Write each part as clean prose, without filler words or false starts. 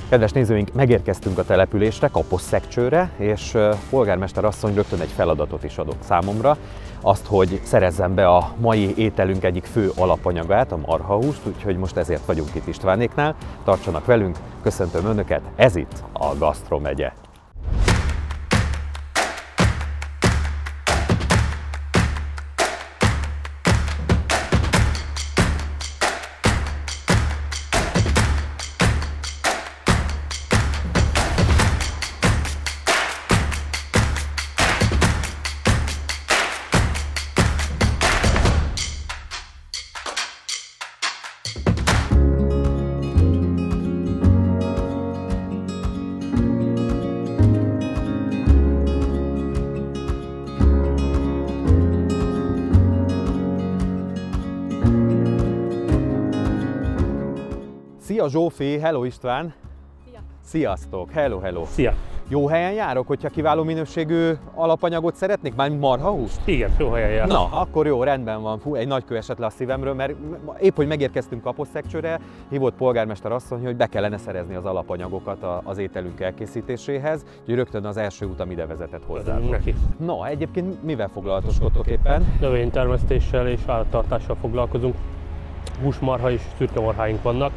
Kedves nézőink, megérkeztünk a településre, Kaposszegcsőre, és polgármester asszony rögtön egy feladatot is adott számomra. Azt, hogy szerezzem be a mai ételünk egyik fő alapanyagát, a marhahúst, úgyhogy most ezért vagyunk itt Istvánéknál. Tartsanak velünk, köszöntöm Önöket, ez itt a Gasztromegye. Szia Zsófi, hello István! Szia! Sziasztok, hello, hello! Szia! Jó helyen járok, hogyha kiváló minőségű alapanyagot szeretnék, már marhahúst? Igen, jó helyen járok. Na, akkor jó, rendben van. Fú, egy nagy kő esett le a szívemről, mert épp, hogy megérkeztünk Kaposszegcsőre, hívott polgármester asszony, hogy be kellene szerezni az alapanyagokat az ételünk elkészítéséhez, úgyhogy rögtön az első utam ide vezetett hozzá. No, egyébként mivel foglalatoskodtok éppen? Növénytermesztéssel és állattartással foglalkozunk. Húsmarha és szürkemarháink vannak.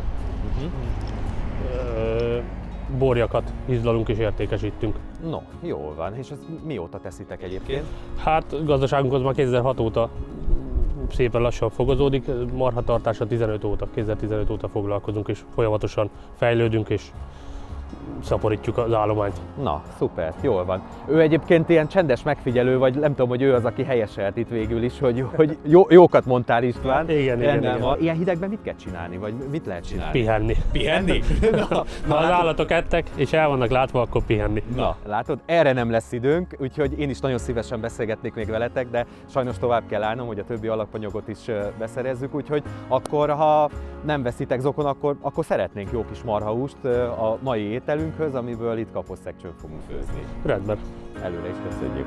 Borjakat izlalunk és értékesítünk. No, jól van. És ezt mióta teszitek egyébként? Hát gazdaságunkhoz már 2006 óta szépen lassan fogozódik, marhatartásra 2015 óta foglalkozunk, és folyamatosan fejlődünk és szaporítjuk az állományt. Na, szuper, jól van. Ő egyébként ilyen csendes megfigyelő, vagy nem tudom, hogy ő az, aki helyeselt itt végül is, hogy jókat mondtál István. Igen. Ilyen hidegben mit kell csinálni, vagy mit lehet csinálni? Pihenni. Pihenni? Ha az állatok ettek és el vannak látva, akkor pihenni. Na, látod, erre nem lesz időnk, úgyhogy én is nagyon szívesen beszélgetnék még veletek, de sajnos tovább kell állnom, hogy a többi alapanyagot is beszerezzük, úgyhogy akkor, ha nem veszitek zokon, akkor szeretnénk jó kis marhahúst a mai ételünkhöz, amiből itt Kaposszegcsőn fogunk főzni. Rendben. Előre is köszönjük.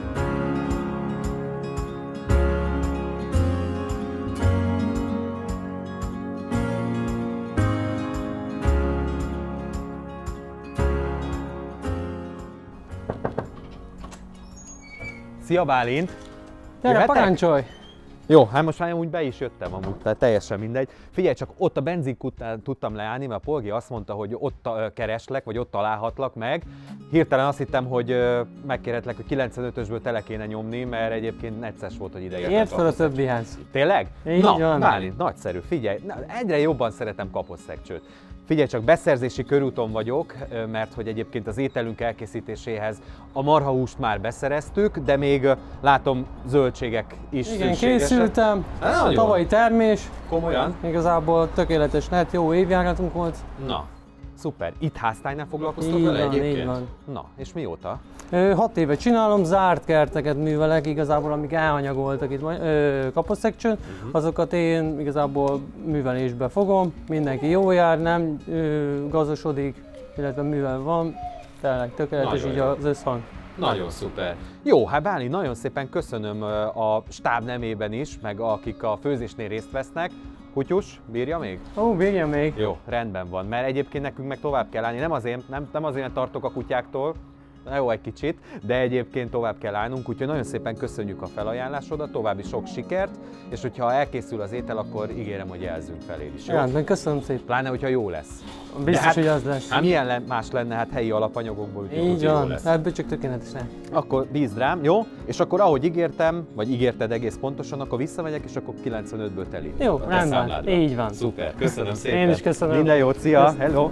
Szia Bálint! Gyere, parancsolj! Jó, hát most már úgy be is jöttem amúgy, tehát teljesen mindegy. Figyelj csak, ott a benzinkútnál tudtam leállni, mert a Polgi azt mondta, hogy ott kereslek, vagy ott találhatlak meg. Hirtelen azt hittem, hogy megkérhetlek, hogy 95-ösből tele kéne nyomni, mert egyébként necces volt, hogy ide jöttem. Ért fel a többihez. Tényleg? Így van. Bálint, nagyszerű, figyelj, egyre jobban szeretem Kaposszegcsőt. Figyelj csak, beszerzési körúton vagyok, mert hogy egyébként az ételünk elkészítéséhez a marhahúst már beszereztük, de még látom zöldségek is Igen, szükségesek. készültem. A tavalyi termés. Komolyan? Igazából tökéletes lehet, jó évjáratunk volt. Na, szuper. Itt háztájnál foglalkoztok vele egyébként? Így van. Na, és mióta? 6 éve csinálom, zárt kerteket művelek, igazából amik elhanyagoltak itt Kaposszegcsőn, azokat én igazából művelésbe fogom, mindenki jó jár, nem gazdasodik, illetve művel van, tényleg tökéletes Nagyon így jó. az összhang. Nagyon szuper. Jó, hát Bálint, nagyon szépen köszönöm a stáb nemében is, meg akik a főzésnél részt vesznek. Kutyus, bírja még? Ó, bírja még. Jó, rendben van, mert egyébként nekünk meg tovább kell állni, nem azért, mert tartok a kutyáktól, jó egy kicsit, de egyébként tovább kell állnunk, úgyhogy nagyon szépen köszönjük a felajánlásodat, további sok sikert, és hogyha elkészül az étel, akkor ígérem, hogy jelzünk felé is. Jó? Rendben, köszönöm szépen. Pláne, hogyha jó lesz. Biztos, hogy az lesz. Hát milyen más lenne, hát helyi alapanyagokból, úgyhogy Így jó van, lesz. ebből csak tökéletes lehet. Akkor bízd rám, jó? És akkor ahogy ígértem, vagy ígérted egész pontosan, akkor visszamegyek, és akkor 95-ből teli. Jó, a te rendben, számládra. így van. Szuper, köszönöm szépen. Én is köszönöm. Minden jót, szia, hello!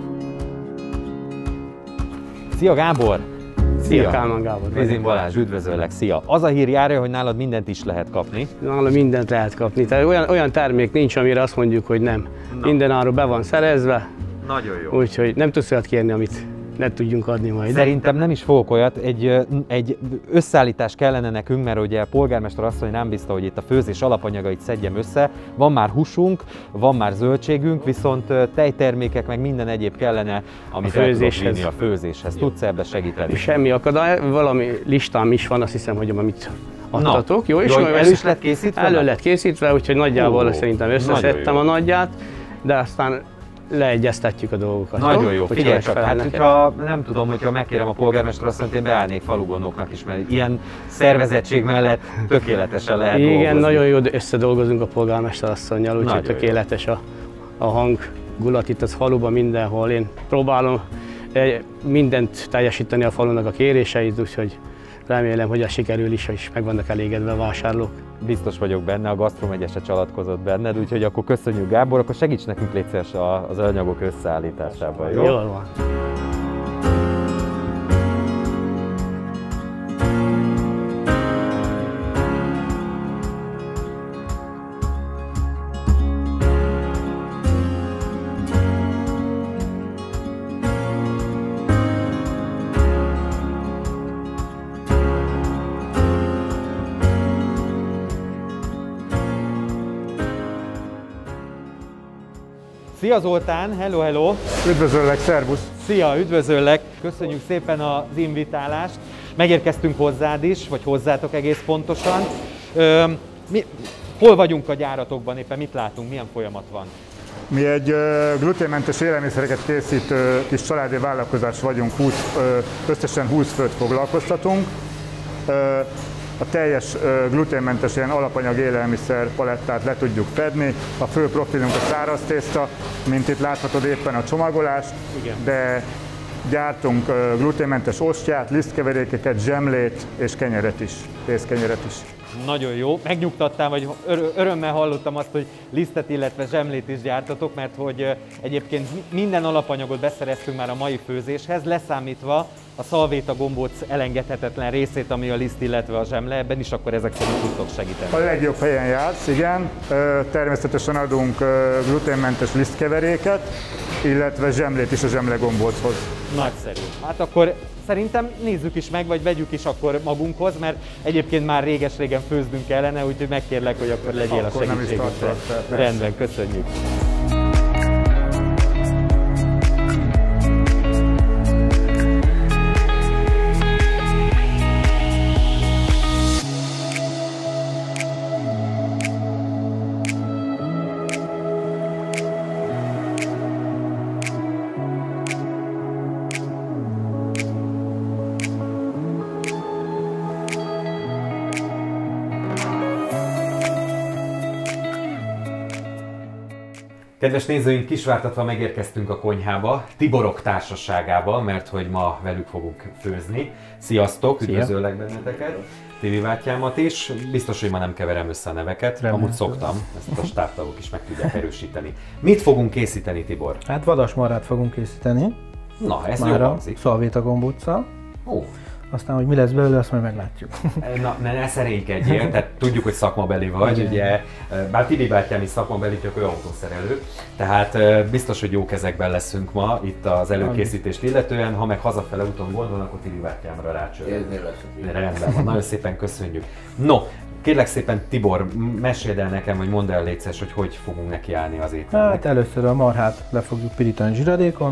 Szia Gábor! Szia, Kálmán Gábor. Vizin Balázs, üdvözöllek, szia! Az a hír járja, hogy nálad mindent is lehet kapni. Nálam mindent lehet kapni. Tehát olyan termék nincs, amire azt mondjuk, hogy nem. Minden áru be van szerezve, Nagyon jó. úgyhogy nem tudsz olyat kérni, amit ne tudjunk adni majd. Szerintem nem is fogok olyat, egy összeállítás kellene nekünk, mert ugye a polgármester asszony rám bízta, hogy itt a főzés alapanyagait szedjem össze. Van már húsunk, van már zöldségünk, viszont tejtermékek meg minden egyéb kellene, amit el tudok vinni a főzéshez. Tudsz ebbe segíteni? Semmi akadály, valami listám is van, azt hiszem, hogy amit adtatok. Jó, és elő is lett készítve? Elő lett készítve, úgyhogy nagyjából szerintem összeszedtem a nagyját, de aztán leegyeztetjük a dolgokat. Nagyon jó, Hogyha figyelj csak, hát megfelelnek. hogyha nem tudom, hogyha megkérem a polgármester asszonyt, én beállnék falugondoknak is, mert ilyen szervezettség mellett tökéletesen lehet Igen, dolgozni. nagyon jó összedolgozunk a polgármester asszonnyal, úgyhogy Nagyon tökéletes a hangulat itt az faluban mindenhol. Én próbálom mindent teljesíteni a falunak a kéréseit, úgyhogy remélem, hogy ez sikerül is, és meg vannak elégedve a vásárlók. Biztos vagyok benne, a gasztromegye se csalatkozott benned, úgyhogy akkor köszönjük Gábor, akkor segíts nekünk légy szíves az anyagok összeállításában, jó? Jól van. Szia Zoltán, hello, hello! Üdvözöllek, szervusz! Szia, üdvözöllek! Köszönjük szépen az invitálást. Megérkeztünk hozzád is, vagy hozzátok egész pontosan. Hol vagyunk a gyáratokban, éppen mit látunk, milyen folyamat van? Mi egy gluténmentes élelmiszereket készítő kis családi vállalkozás vagyunk, összesen 20 főt foglalkoztatunk. A teljes gluténmentes ilyen alapanyag élelmiszer palettát le tudjuk fedni. A fő profilunk a száraz tészta, mint itt láthatod éppen a csomagolást, Igen. De gyártunk gluténmentes ostját, lisztkeverékeket, zsemlét és kenyeret is, készkenyeret is. Nagyon jó. Megnyugtattál, vagy örömmel hallottam azt, hogy lisztet, illetve zsemlét is gyártatok, mert hogy egyébként minden alapanyagot beszereztünk már a mai főzéshez, leszámítva a szalvéta gombóc elengedhetetlen részét, ami a liszt, illetve a zsemle, ebben is akkor ezek szerint tudtok segíteni. A legjobb helyen jársz, igen. Természetesen adunk gluténmentes lisztkeveréket, illetve zsemlét is a zsemlegombóchoz. Nagyszerű. Hát akkor szerintem nézzük is meg, vagy vegyük is akkor magunkhoz, mert egyébként már réges-régen főznünk kellene, úgyhogy megkérlek, hogy akkor legyél Akkor a nem is segítségünkre. tartott fel, Rendben, köszönjük. Kedves nézőink, kisvártatva megérkeztünk a konyhába, Tiborok társaságába, mert hogy ma velük fogunk főzni. Sziasztok, üdvözöllek benneteket, Tibi bátyámat is. Biztos, hogy ma nem keverem össze a neveket, amúgy szoktam, ezt a stábtagok is meg tudják erősíteni. Mit fogunk készíteni, Tibor? Hát vadasmarrát fogunk készíteni. Na, ez Már jó a hangzik. szalvéta gombóccal. Ó. Aztán, hogy mi lesz belőle, azt majd meglátjuk. Na, ne szerénykedjél, tehát tudjuk, hogy szakmabeli vagy, Igen. ugye, bár Tibi bátyám is szakmabeli, csak ő autószerelő, tehát biztos, hogy jó kezekben leszünk ma itt az előkészítést illetően, ha meg hazafele úton gond van, akkor Tibi bátyámra rácsörök. Rendben van, nagyon szépen köszönjük. No, kérlek szépen Tibor, meséld el nekem, vagy mondd el légy szíves, hogy fogunk nekiállni az ételnek. Hát először a marhát le fogjuk pirítani zsiradékon,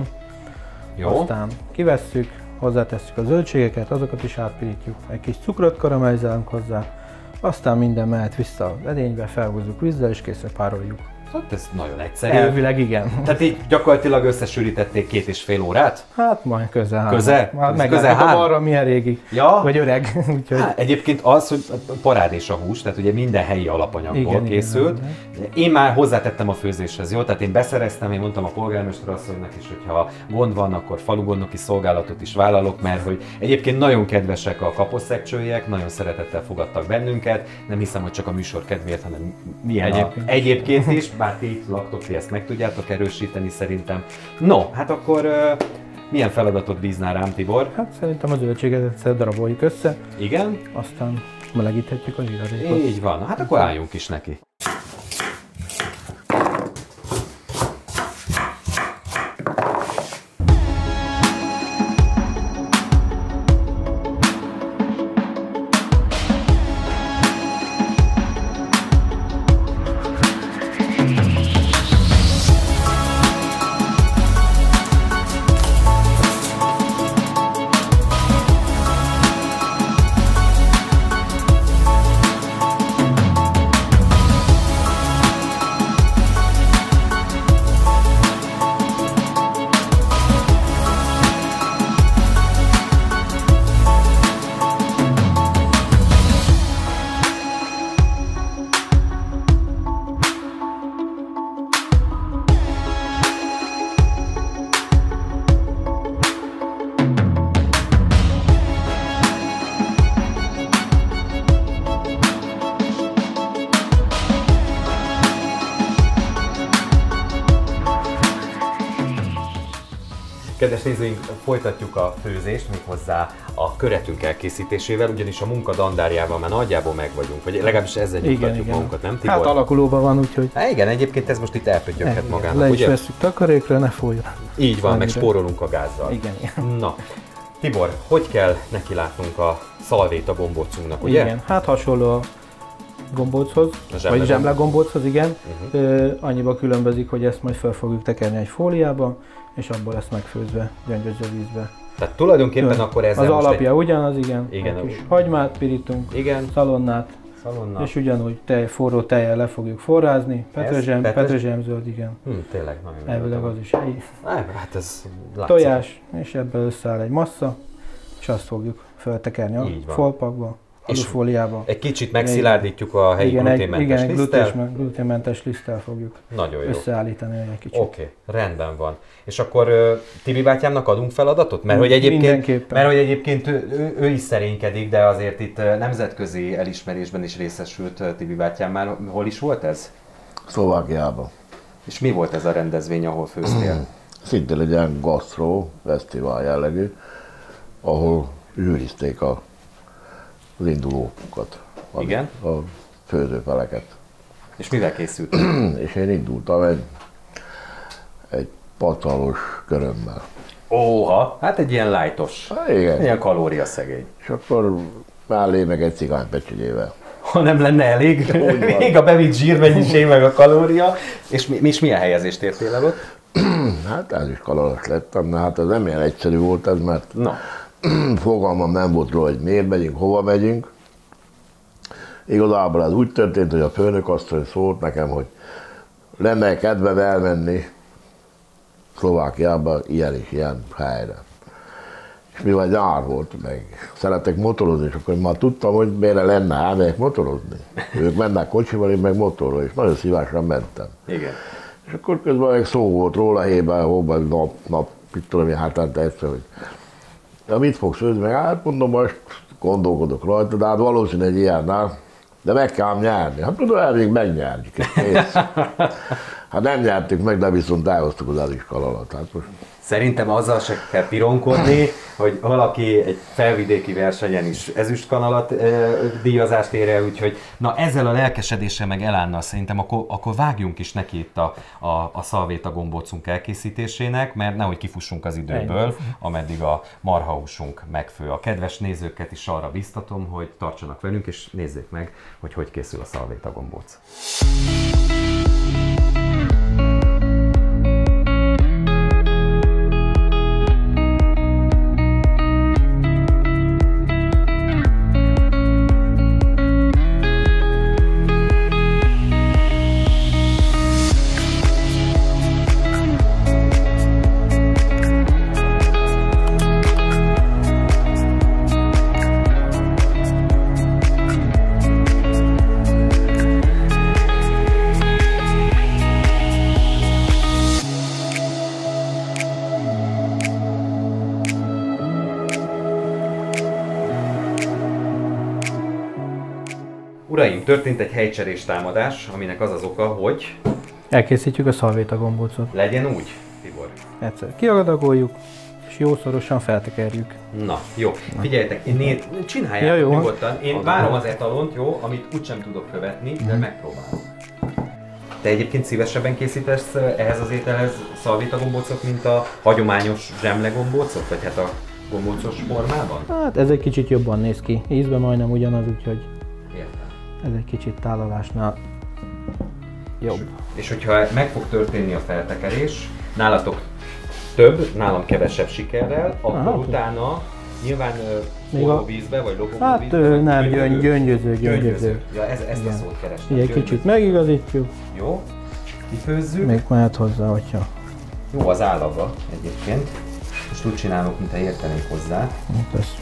Jó? aztán kivesszük, hozzátesszük a zöldségeket, azokat is átpirítjuk, egy kis cukrot karamellizálunk hozzá, aztán minden mehet vissza az edénybe, felhúzzuk vízzel és készre pároljuk. Hát ez nagyon egyszerű. Elvileg igen. Tehát így gyakorlatilag összesűrítették 2,5 órát? Hát majd közel három. Közel? Hát Közel meglátjuk három? arra milyen régi, Ja. vagy öreg. Úgyhogy... Hát, egyébként az, hogy parádés a hús, tehát ugye minden helyi alapanyagból Igen, készült. igen. Én már hozzátettem a főzéshez, jó? Tehát én beszereztem, én mondtam a polgármester asszonynak is, hogy ha gond van, akkor falugondoki szolgálatot is vállalok, mert hogy egyébként nagyon kedvesek a kaposzekcsőiek, nagyon szeretettel fogadtak bennünket. Nem hiszem, hogy csak a műsor kedvéért, hanem milyen egyébként is, bár ti itt laktok, ti ezt meg tudjátok erősíteni szerintem. No, hát akkor milyen feladatot bíznál rám, Tibor? Hát szerintem a zöldséget egyszer daraboljuk össze, Igen? aztán melegíthetjük a zsiradékot. Így van. Hát akkor álljunk is neki. Kedves nézőink, folytatjuk a főzést, méghozzá a köretünk elkészítésével, ugyanis a munka dandárjával már nagyjából meg vagyunk, vagy legalábbis ezzel nyugtatjuk magunkat, nem Tibor? Hát alakulóban van, úgyhogy... Hát igen, egyébként ez most itt elpöttyöghet magának, le is ugye? vesszük takarékra, ne folyjon. Így van, meg spórolunk a gázzal. Igen. Na, Tibor, hogy kell nekilátnunk a szalvéta gombócunknak, ugye? Igen, hát hasonló a gombóchoz, vagy zsemle gombóchoz, igen. Annyiba különbözik, hogy ezt majd fel fogjuk tekerni egy fóliába, és abból lesz megfőzve gyöngyöző vízbe. Tehát tulajdonképpen akkor ezzel az most alapja ugyanaz, igen. Igen. Kis hagymát pirítunk, Igen. szalonnát, és ugyanúgy forró tejjel le fogjuk forrázni, petrezselyemzöld, igen. Tényleg nagyon elvileg az is helyi. Hát ez látszik. Tojás, és ebből összeáll egy massza, és azt fogjuk feltekerni a folpakba, alufóliába. Egy kicsit megszilárdítjuk a helyi gluténmentes liszttel. Igen, gluténmentes liszttel fogjuk összeállítani egy kicsit. Oké, rendben van. És akkor Tibi bátyámnak adunk feladatot? Mert hogy egyébként ő is szerénykedik, de azért itt nemzetközi elismerésben is részesült Tibi bátyám már. Hol is volt ez? Szlovákiában. És mi volt ez a rendezvény, ahol főztél? Szintén egy ilyen gasztró, fesztivál jellegű, ahol zsűrizték az indulókat. Igen? A főzőfeleket. És mivel készült? És én indultam egy patalos körömmel. Óha, hát egy ilyen lightos, igen. Ilyen kalóriaszegény. És akkor mellé meg egy cigánypecsinyével. Ha nem lenne elég, még a bevitt zsírmennyiség meg a kalória. És milyen helyezést értél el ott? Hát ez is kaloros lettem, de hát ez nem ilyen egyszerű volt ez, mert fogalmam nem volt róla, hogy miért megyünk, hova megyünk. Igazából ez úgy történt, hogy a főnök asszony szólt nekem, hogy lenne kedvem elmenni Szlovákiába ilyen és ilyen helyre. És mivel nyár volt, meg szeretek motorozni, és akkor már tudtam, hogy miért lenne elmegyek motorozni. Ők mennek kocsival, én meg motorról, és nagyon szívesen mentem. Igen. És akkor közben meg szó volt róla, hében, hóban, nap, mit tudom én, hátán egyszer, hogy ja, mit fogsz főzni, meg hát mondom, most gondolkodok rajta, de hát valószínűleg egy ilyennel, de meg kell nyerni. Hát tudom, elvég megnyerjük. Hát nem nyertük meg, de viszont elhoztuk az eliskalalat. Hát most... Szerintem azzal se kell pironkodni, hogy valaki egy felvidéki versenyen is ezüstkanalat díjazást ér el, úgyhogy na ezzel a lelkesedéssel meg elánnal szerintem akkor vágjunk is neki itt a szalvéta gombócunk elkészítésének, mert nehogy kifussunk az időből, ameddig a marhahúsunk megfő. A kedves nézőket is arra biztatom, hogy tartsanak velünk és nézzék meg, hogy készül a szalvéta gombóc. Uraim, történt egy helycserés támadás, aminek az az oka, hogy... elkészítjük a szalvéta gombócot. Legyen úgy, Tibor. Egyszer kiadagoljuk, és jó szorosan feltekerjük. Na, jó. Figyeljetek, csináljátok nyugodtan. Én várom az etalont, jó, amit úgysem tudok követni, de megpróbálom. Te egyébként szívesebben készítesz ehhez az ételhez szalvéta gombócot, mint a hagyományos zsemle gombócot, vagy hát a gombócos formában? Hát ez egy kicsit jobban néz ki. Ízben majdnem ugyanaz, úgyhogy... Értem. Ez egy kicsit tálalásnál jobb. És hogyha meg fog történni a feltekerés, nálatok több, nálam kevesebb sikerrel, akkor utána nyilván forró vízbe, vagy lobogó hát, vízbe? Hát nem, gyöngyöző. Ja, ezt a szót kerestem. Egy kicsit megigazítjuk. Jó, kifőzzük. Még mehet hozzá, hogyha... Jó az állaga egyébként. Most úgy csinálok, mintha értenék hozzá. Hát ez...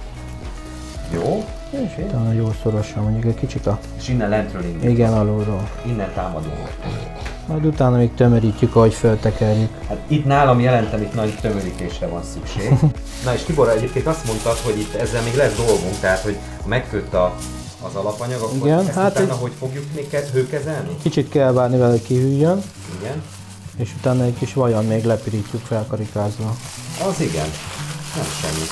Jó. És utána jó szorosan, mondjuk egy kicsit a... És innen lentről indul. Igen, alulról. Innen támadunk. Majd utána még tömörítjük, ahogy feltekerjük. Hát itt nálam jelentem, itt nagy tömörítésre van szükség. Na és Tibor, egyébként azt mondtad, hogy itt ezzel még lesz dolgunk, tehát hogy megfőtt az alapanyag, akkor igen, ezt hát utána hogy fogjuk még hőkezelni? Kicsit kell várni vele, hogy kihűljön. Igen. És utána egy kis vajon még lepirítjuk felkarikázva. Az igen, nem semmi.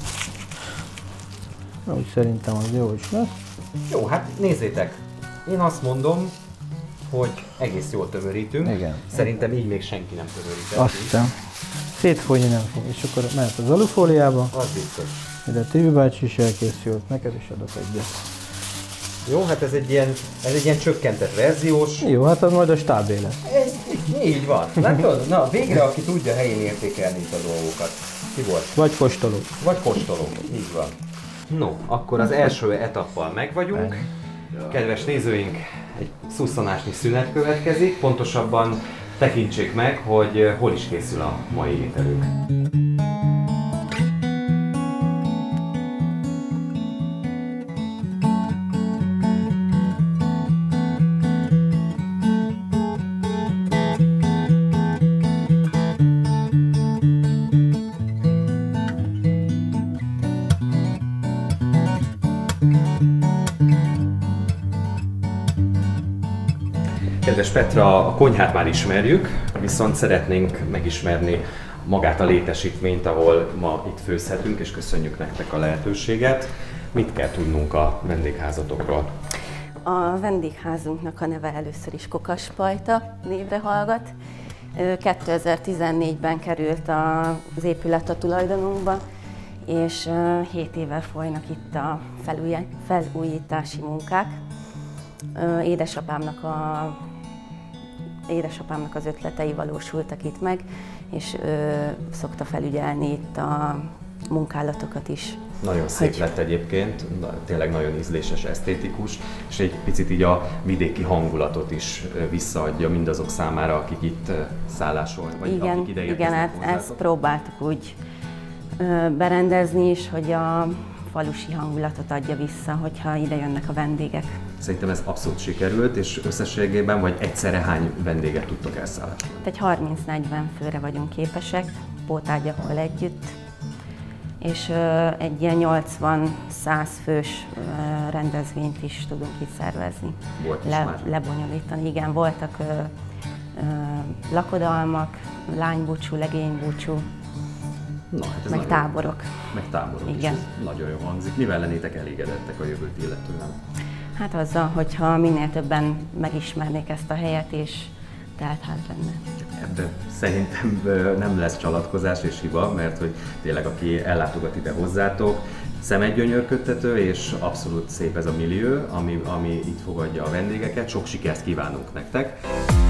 Úgy szerintem az jó is lesz. Jó, hát nézzétek, én azt mondom, hogy egész jól tömörítünk. Igen. Szerintem így még senki nem tömörített. Azt hiszem. Szétfolyni nem fog, és akkor mehet az alufóliába. Az biztos. Ide Tibi bácsi is elkészült, neked is adok egyet. Jó, hát ez egy ilyen csökkentett verziós. Jó, hát az majd a stábé lesz. Így van. Látod? Na, végre aki tudja helyén értékelni itt a dolgokat. Ki volt? Vagy kóstoló. Vagy kóstoló. Így van. No, akkor az első etappal meg vagyunk. Kedves nézőink, egy szusszanásnyi szünet következik. Pontosabban tekintsék meg, hogy hol is készül a mai ételünk. Kedves Petra, a konyhát már ismerjük, viszont szeretnénk megismerni magát a létesítményt, ahol ma itt főzhetünk, és köszönjük nektek a lehetőséget. Mit kell tudnunk a vendégházatokról? A vendégházunknak a neve először is Kokaspajta névre hallgat. 2014-ben került az épület a tulajdonunkba, és 7 éve folynak itt a felújítási munkák. Édesapámnak az ötletei valósultak itt meg, és szokta felügyelni itt a munkálatokat is. Nagyon szép lett egyébként, tényleg nagyon ízléses, esztétikus, és egy picit így a vidéki hangulatot is visszaadja mindazok számára, akik itt szállásolnak, vagy igen, akik ide érkeznek igen, hát hozzátok. ezt próbáltuk úgy berendezni is, hogy a falusi hangulatot adja vissza, hogyha ide jönnek a vendégek. Szerintem ez abszolút sikerült, és összességében vagy egyszerre hány vendéget tudtok elszállásolni? Egy 30-40 főre vagyunk képesek, pótágyakkal együtt, és egy ilyen 80-100 fős rendezvényt is tudunk itt szervezni. Volt is már? Lebonyolítani. Igen, voltak lakodalmak, lánybúcsú, legénybúcsú, Na, hát ez meg táborok. Meg táborok igen. is, ez nagyon jól hangzik. Mivel lennétek elégedettek a jövőt illetően? Hát azzal, hogyha minél többen megismernék ezt a helyet, és teltház lenne. Ebben szerintem nem lesz csalatkozás és hiba, mert hogy tényleg aki ellátogat ide hozzátok, szemedgyönyörködtető, és abszolút szép ez a millió, ami itt fogadja a vendégeket. Sok sikert kívánunk nektek!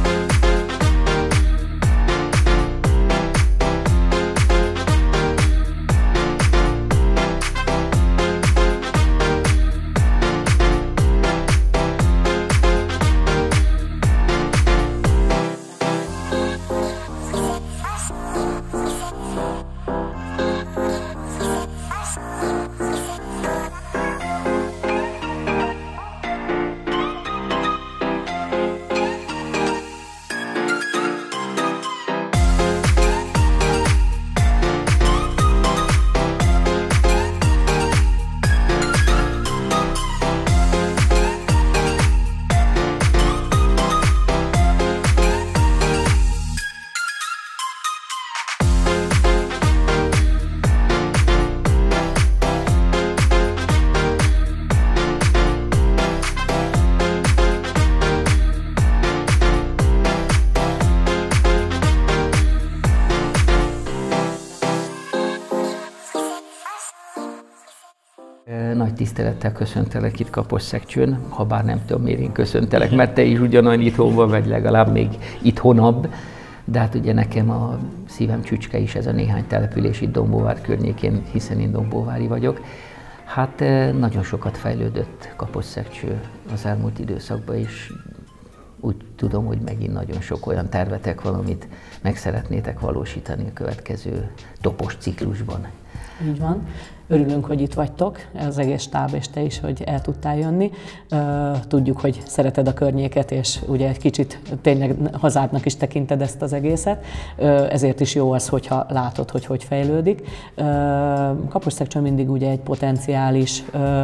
Nagy tisztelettel köszöntelek itt Kaposszegcsőn, ha bár nem tudom, miért én köszöntelek, mert te is ugyanolyan itthon vagy, legalább még itthonabb. De hát ugye nekem a szívem csücske is ez a néhány település itt Dombóvár környékén, hiszen én dombóvári vagyok. Hát nagyon sokat fejlődött Kaposszegcső az elmúlt időszakban, és úgy tudom, hogy megint nagyon sok olyan tervetek van, amit meg szeretnétek valósítani a következő topos ciklusban. Így van. Örülünk, hogy itt vagytok, az egész stáb és te is, hogy el tudtál jönni. Tudjuk, hogy szereted a környéket, és ugye egy kicsit tényleg hazádnak is tekinted ezt az egészet. Ezért is jó az, hogyha látod, hogy hogy fejlődik. Kaposszegcső mindig ugye egy potenciális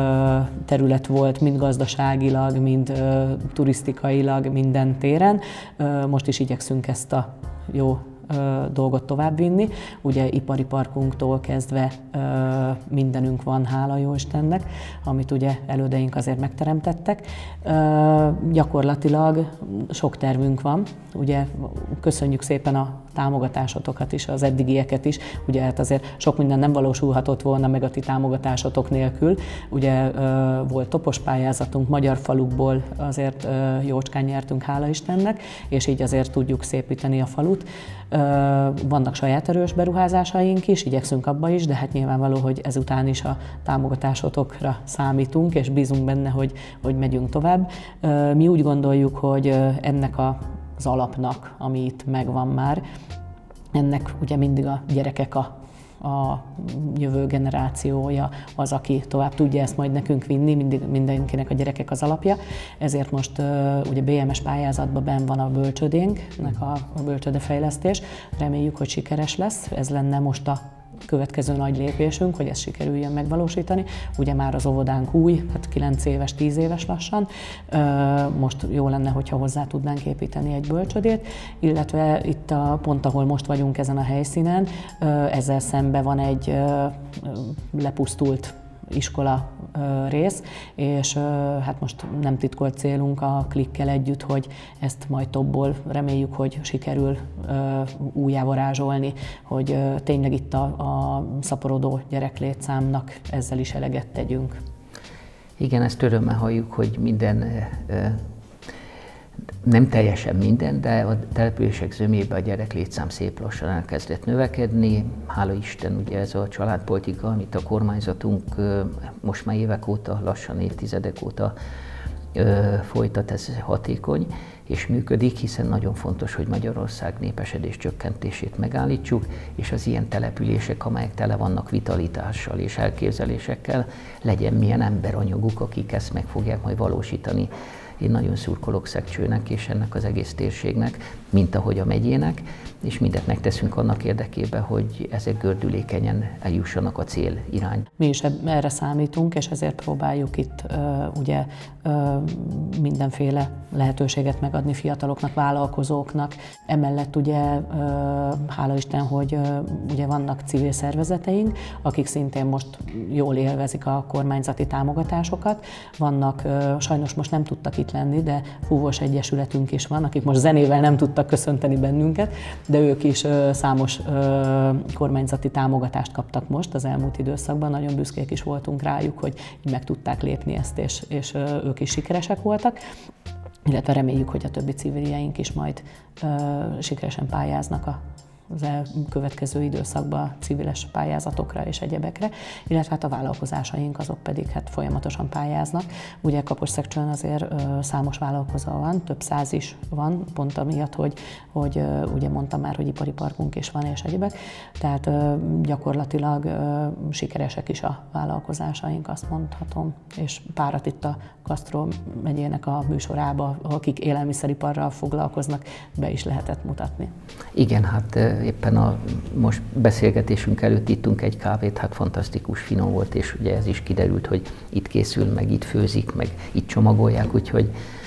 terület volt, mind gazdaságilag, mind turisztikailag, minden téren. Most is igyekszünk ezt a jó dolgot továbbvinni. Ugye ipari parkunktól kezdve mindenünk van, hála jó Istennek, amit ugye elődeink azért megteremtettek. Gyakorlatilag sok tervünk van, ugye köszönjük szépen a támogatásotokat is, az eddigieket is, ugye hát azért sok minden nem valósulhatott volna meg a ti támogatásotok nélkül. Ugye volt topos pályázatunk, magyar falukból azért jócskán nyertünk, hála Istennek, és így azért tudjuk szépíteni a falut. Vannak saját erős beruházásaink is, igyekszünk abba is, de hát nyilvánvaló, hogy ezután is a támogatásotokra számítunk, és bízunk benne, hogy megyünk tovább. Mi úgy gondoljuk, hogy ennek az alapnak, ami itt megvan már, ennek ugye mindig a gyerekek a jövő generációja az, aki tovább tudja ezt majd nekünk vinni, mindig mindenkinek a gyerekek az alapja. Ezért most ugye BMS pályázatban benn van a bölcsödénknek a bölcsödefejlesztés. Reméljük, hogy sikeres lesz. Ez lenne most a következő nagy lépésünk, hogy ezt sikerüljön megvalósítani. Ugye már az óvodánk új, hát 9 éves, 10 éves lassan. Most jó lenne, hogyha hozzá tudnánk építeni egy bölcsödét, illetve itt pont ahol most vagyunk ezen a helyszínen, ezzel szemben van egy lepusztult iskola rész, és hát most nem titkolt célunk a Klikkel együtt, hogy ezt majd tobbból reméljük, hogy sikerül újjávarázsolni, hogy tényleg itt a szaporodó gyereklétszámnak ezzel is eleget tegyünk. Igen, ezt örömmel halljuk, hogy minden, nem teljesen minden, de a települések zömében a gyereklétszám szép lassan elkezdett növekedni. Hála Isten, ugye ez a családpolitika, amit a kormányzatunk most már évek óta, lassan évtizedek óta folytat, ez hatékony és működik, hiszen nagyon fontos, hogy Magyarország népesedés csökkentését megállítsuk, és az ilyen települések, amelyek tele vannak vitalitással és elképzelésekkel, legyen milyen emberanyaguk, akik ezt meg fogják majd valósítani. Én nagyon szurkolok Szegcsőnek és ennek az egész térségnek, mint ahogy a megyének, és mindent megteszünk annak érdekében, hogy ezek gördülékenyen eljussanak a cél irány. Mi is erre számítunk, és ezért próbáljuk itt ugye mindenféle lehetőséget megadni fiataloknak, vállalkozóknak. Emellett ugye hála Isten, hogy ugye vannak civil szervezeteink, akik szintén most jól élvezik a kormányzati támogatásokat. Vannak, sajnos most nem tudtak itt lenni, de Fúvós Egyesületünk is van, akik most zenével nem tudtak köszönteni bennünket, de ők is számos kormányzati támogatást kaptak most az elmúlt időszakban. Nagyon büszkék is voltunk rájuk, hogy így meg tudták lépni ezt, és ők is sikeresek voltak. Illetve reméljük, hogy a többi civiljeink is majd sikeresen pályáznak az elkövetkező időszakban civiles pályázatokra és egyebekre, illetve hát a vállalkozásaink azok pedig hát folyamatosan pályáznak. Ugye Kaposszegcsőn azért számos vállalkozó van, több száz is van, pont amiatt, hogy ugye mondtam már, hogy ipari parkunk is van és egyebek, tehát gyakorlatilag sikeresek is a vállalkozásaink, azt mondhatom, és párat itt a Kasztró megyének a műsorába, akik élelmiszeriparral foglalkoznak, be is lehetett mutatni. Igen, hát éppen a most beszélgetésünk előtt ittunk egy kávét, hát fantasztikus, finom volt, és ugye ez is kiderült, hogy itt készül, meg itt főzik, meg itt csomagolják, úgyhogy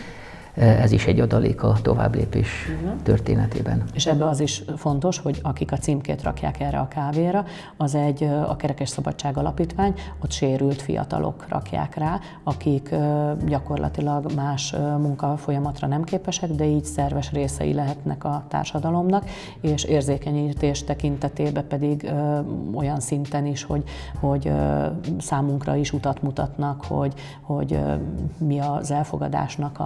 ez is egy adalék a továbblépés történetében. És ebbe az is fontos, hogy akik a címkét rakják erre a kávéra, az a Kerekes Szabadság Alapítvány, ott sérült fiatalok rakják rá, akik gyakorlatilag más munkafolyamatra nem képesek, de így szerves részei lehetnek a társadalomnak, és érzékenyítés tekintetében pedig olyan szinten is, hogy számunkra is utat mutatnak, hogy mi az elfogadásnak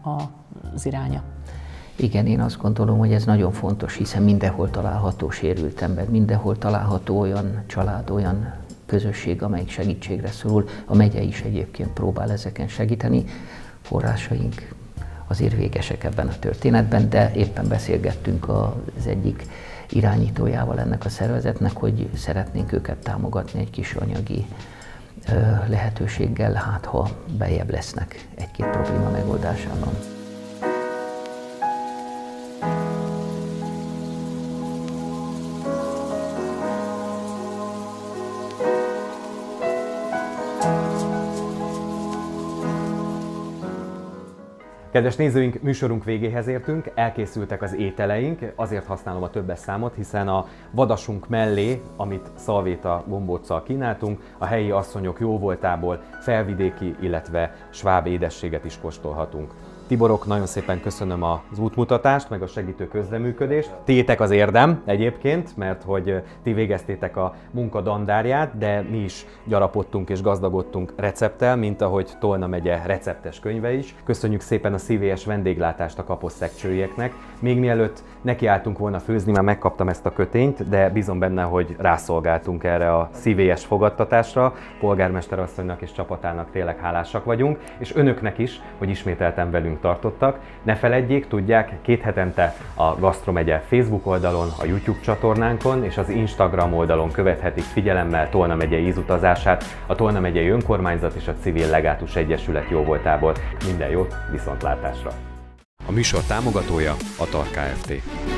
az iránya. Igen, én azt gondolom, hogy ez nagyon fontos, hiszen mindenhol található sérült ember, mindenhol található olyan család, olyan közösség, amelyik segítségre szorul. A megye is egyébként próbál ezeken segíteni. Forrásaink azért végesek ebben a történetben, de éppen beszélgettünk az egyik irányítójával ennek a szervezetnek, hogy szeretnénk őket támogatni egy kis anyagi lehetőséggel, hát ha beljebb lesznek egy-két probléma megoldásában. Kedves nézőink, műsorunk végéhez értünk, elkészültek az ételeink, azért használom a többes számot, hiszen a vadasunk mellé, amit szalvéta gombóccal kínáltunk, a helyi asszonyok jóvoltából felvidéki, illetve sváb édességet is kóstolhatunk. Tiborok, nagyon szépen köszönöm az útmutatást, meg a segítő közreműködést. Tiétek az érdem egyébként, mert hogy ti végeztétek a munka dandárját, de mi is gyarapodtunk és gazdagodtunk recepttel, mint ahogy Tolna megye receptes könyve is. Köszönjük szépen a szívélyes vendéglátást a kaposszegcsőieknek. Még mielőtt nekiálltunk volna főzni, már megkaptam ezt a kötényt, de bízom benne, hogy rászolgáltunk erre a szívélyes fogadtatásra. Polgármester asszonynak és csapatának tényleg hálásak vagyunk, és önöknek is, hogy ismételten velünk tartottak. Ne feledjék, tudják, 2 hetente a Gasztro megye Facebook oldalon, a YouTube csatornánkon és az Instagram oldalon követhetik figyelemmel Tolna megyei ízutazását, a Tolna megyei önkormányzat és a Civil Legátus Egyesület jóvoltából. Minden jót, viszontlátásra! A műsor támogatója a TAR Kft.